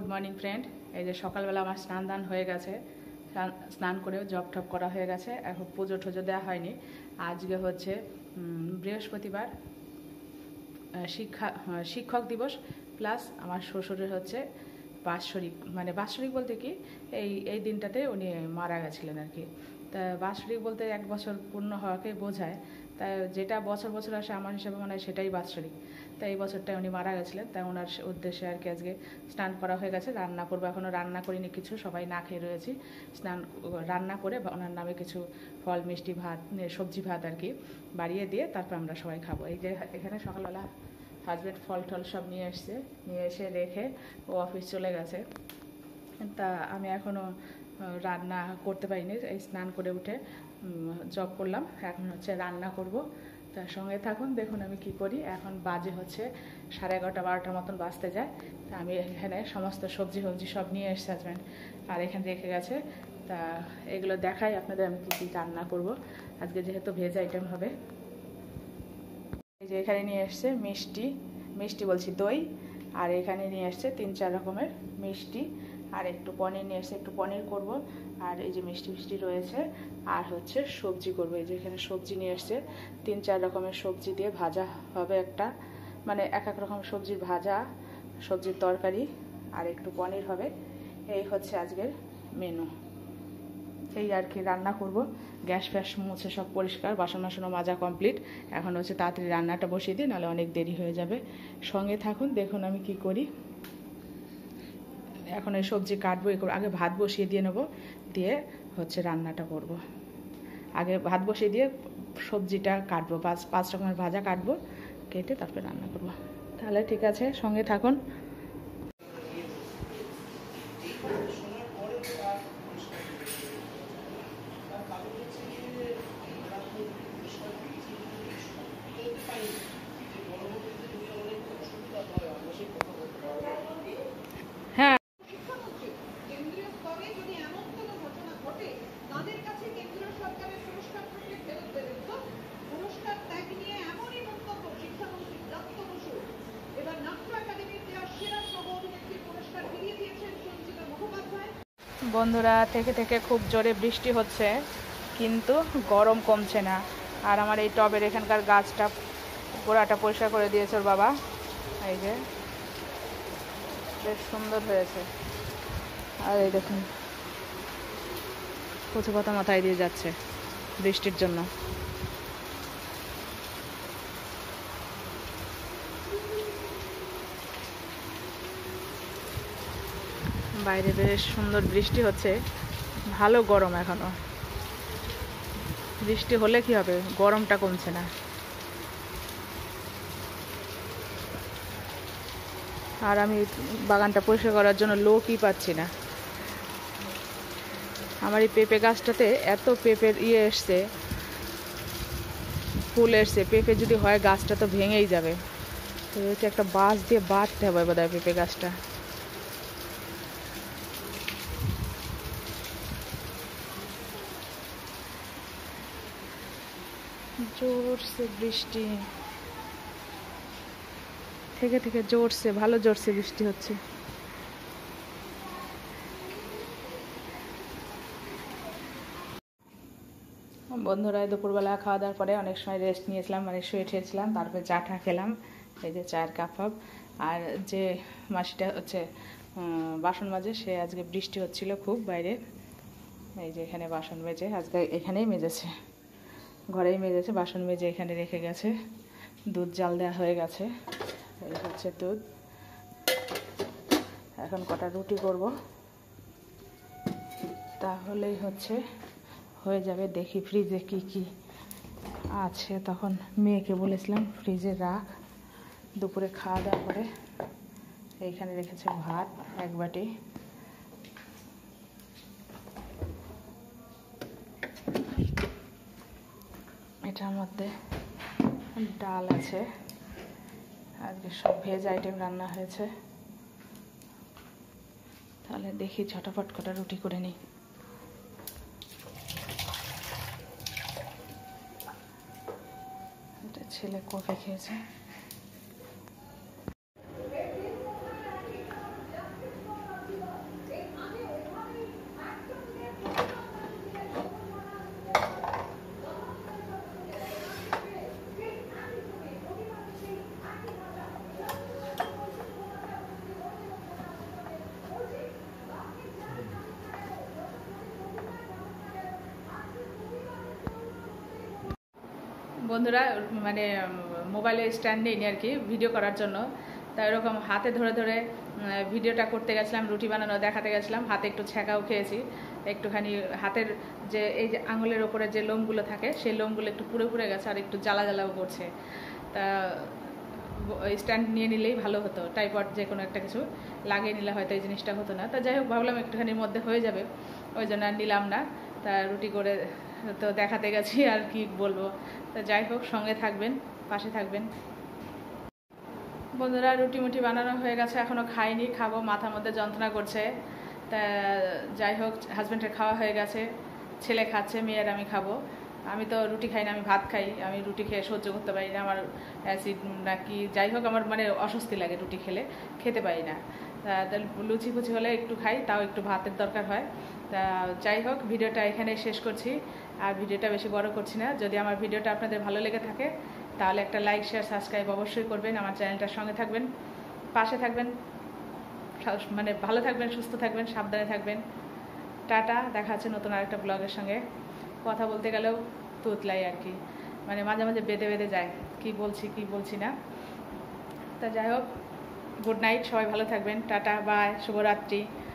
Morning friend. এই যে সকালবেলা আমার স্নান দান হয়ে গেছে, স্নান করেও জব টপ করা হয়ে গেছে। এখন পুজো টুজো দেওয়া হয়নি। আজকে হচ্ছে বৃহস্পতিবার, শিক্ষক দিবস, প্লাস আমার শ্বশুরের হচ্ছে বাৎসরিক, মানে বাৎসরিক বলতে কি এই দিনটাতে উনি মারা গেছিলেন আর কি। তা বাৎসরিক বলতে 1 বছর পূর্ণ হওয়াকে বোঝায়। তাই যেটা বছর বছর আসে আমার হিসাবে মনে হয় সেটাই বাৎসরিক। তাই এই বছরটায় উনি মারা গেছিলেন, তাই ওনার উদ্দেশ্যে আর কি আজকে স্নান করা হয়ে গেছে। রান্না করবো, এখনও রান্না করিনি কিছু, সবাই না খেয়ে রয়েছি। রান্না করে ওনার নামে কিছু ফল মিষ্টি ভাত, সবজি ভাত আর কি বাড়িয়ে দিয়ে তারপর আমরা সবাই খাবো। এই যে এখানে সকালবেলা হাজব্যান্ড ফল টল সব নিয়ে এসে রেখে ও অফিস চলে গেছে। তা আমি এখনও রান্না করতে পারিনি। এই স্নান করে উঠে জব করলাম, এখন হচ্ছে রান্না করব। তার সঙ্গে থাকুন, দেখুন আমি কি করি। এখন বাজে হচ্ছে 11:30 12টার মতন বাজতে যায়। তা আমি এখানে সমস্ত সবজি সব নিয়ে এসেছি হাজব্যান্ড, আর এখানে রেখে গেছে। তা এগুলো দেখাই আপনাদের আমি কী রান্না করব আজকে, যেহেতু ভেজ আইটেম হবে। এই যে এখানে নিয়ে এসছে মিষ্টি বলছি দই, আর এখানে নিয়ে এসছে 3-4 রকমের মিষ্টি, আর একটু পনির নিয়ে এসছে, একটু পনির করব। আর এই যে মিষ্টি রয়েছে, আর হচ্ছে সবজি করব। এই যে এখানে সবজি নিয়ে এসছে, 3-4 রকমের সবজি দিয়ে ভাজা হবে একটা, মানে এক রকম সবজির ভাজা, সবজির তরকারি, আর একটু পনির হবে। এই হচ্ছে আজকের মেনু। এই আর কি রান্না করব। গ্যাস ফ্যাস মুছে সব পরিষ্কার, বাসনও মাজা কমপ্লিট। এখন হচ্ছে তাড়াতাড়ি রান্নাটা বসিয়ে দিই, নাহলে অনেক দেরি হয়ে যাবে। সঙ্গে থাকুন, দেখুন আমি কি করি। এখন এই সবজি কাটবো, আগে ভাত বসিয়ে দিয়ে নেবো, দিয়ে হচ্ছে রান্নাটা করব। আগে ভাত বসিয়ে দিয়ে সবজিটা কাটবো, 5 রকমের ভাজা কাটবো, কেটে তারপরে রান্না করব। তাহলে ঠিক আছে, সঙ্গে থাকুন। হ্যাঁ, বন্ধুরা, থেকে খুব জোরে বৃষ্টি হচ্ছে, কিন্তু গরম কমছে না। আর আমার এই টবের এখানকার গাছটা গোড়াটা পরিষ্কার করে দিয়েছে ওর বাবা। এই যে বেশ সুন্দর হয়েছে। আর এই দেখুন কচু পাতা মাথায় দিয়ে যাচ্ছে বৃষ্টির জন্য। বাইরে বেশ সুন্দর বৃষ্টি হচ্ছে, ভালো গরম এখনো। বৃষ্টি হলে কি হবে, গরমটা কমছে না। আর আমি বাগানটা পরিষ্কার করার জন্য লোকই পাচ্ছি না। আমার এই পেঁপে গাছটাতে এত পেঁপের এসছে, ফুল এসছে। পেঁপে যদি হয় গাছটা তো ভেঙেই যাবে। তো হচ্ছে একটা বাঁশ দিয়ে বাঁধতে হবে বোধহয় পেঁপে গাছটা। জোরসে বৃষ্টি, থেকে জোরসে, ভালো জোরসে বৃষ্টি হচ্ছে। বন্ধুরা, দুপুরবেলা খাওয়া দাওয়ার পরে অনেক সময় রেস্ট নিয়েছিলাম, মানে শুয়ে ঠেয়েছিলাম, তারপরে চাটা খেলাম। এই যে চায়ের কাপ। আর যে মাসিটা হচ্ছে বাসন মাজে, সে আজকে বৃষ্টি হচ্ছিল খুব বাইরে। এই যে এখানে বাসন মেজে, আজকে এখানেই মেজেছে, ঘরেই মেজেছে। বাসন মেজে এখানে রেখে গেছে। দুধ জাল দেওয়া হয়ে গেছে। এই হচ্ছে দুধ। এখন কটা রুটি করব, তাহলেই হচ্ছে হয়ে যাবে। দেখি ফ্রিজে কি কি আছে, তখন মেয়েকে বলেছিলাম ফ্রিজে রাখ, দুপুরে খাওয়া দাওয়া করে। এইখানে রেখেছে ভাত 1 বাটি, এটার মধ্যে ডাল আছে। আজকে সব ভেজ আইটেম রান্না হয়েছে। তাহলে দেখি ঝটাফট কটা রুটি করে নিই। এটা ছেলে কফি খেয়েছে। বন্ধুরা মানে মোবাইলে স্ট্যান্ড নেই আর কি ভিডিও করার জন্য, তাই এরকম হাতে ধরে ধরে ভিডিওটা করতে গেছিলাম, রুটি বানানো দেখাতে গেছিলাম। হাতে একটু ছ্যাঁকাও খেয়েছি, একটুখানি হাতের যে এই যে আঙুলের ওপরে যে লোমগুলো থাকে সেই লোমগুলো একটু পুড়ে পুড়ে গেছে আর একটু জ্বালা জ্বালাও করছে। তা স্ট্যান্ড নিয়ে নিলেই ভালো হতো, টাইপড যে কোনো একটা কিছু লাগিয়ে নিলে হয়তো এই জিনিসটা হতো না। তা যাই হোক, ভাবলাম একটুখানির মধ্যে হয়ে যাবে, ওই জন্য আর নিলাম না। তা রুটি করে তো দেখাতে গেছি, আর কি বলবো। তা যাই হোক, সঙ্গে থাকবেন, পাশে থাকবেন। বন্ধুরা রুটি মুটি বানানো হয়ে গেছে, এখনও খাইনি, খাবো, মাথার মধ্যে যন্ত্রণা করছে। তা যাই হোক, হাজব্যান্ডের খাওয়া হয়ে গেছে, ছেলে খাচ্ছে, মেয়ের আমি খাবো। আমি তো রুটি খাই না, আমি ভাত খাই। আমি রুটি খেয়ে সহ্য করতে পারি না, আমার অ্যাসিড নাকি যাই হোক আমার মানে অস্বস্তি লাগে রুটি খেতে পারি না। তাহলে লুচি ফুচি হলে একটু খাই, তাও একটু ভাতের দরকার হয়। তা যাই হোক, ভিডিওটা এখানে শেষ করছি, আর ভিডিওটা বেশি বড় করছি না। যদি আমার ভিডিওটা আপনাদের ভালো লেগে থাকে তাহলে একটা লাইক শেয়ার সাবস্ক্রাইব অবশ্যই করবেন, আমার চ্যানেলটার সঙ্গে থাকবেন, পাশে থাকবেন, মানে ভালো থাকবেন, সুস্থ থাকবেন, সাবধানে থাকবেন। টাটা, দেখা হচ্ছে নতুন আরেকটা ব্লগের সঙ্গে। কথা বলতে গেলেও তুতলাই আর কি, মানে মাঝে মাঝে বেঁধে বেঁধে যায়, কি বলছি না। তা যাই হোক, গুড নাইট, সবাই ভালো থাকবেন, টাটা, বাই, শুভরাত্রি।